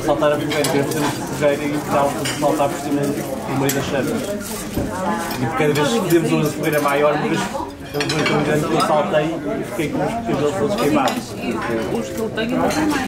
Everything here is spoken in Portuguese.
saltar a fogueira, queremos ter uma fogueira e estávamos a saltar por cima no meio das chamas. E cada vez que fizemos uma fogueira maior, uma vez tão grande que eu saltei e fiquei com os cabelos todos queimados. Os que eu tenho não tem mais.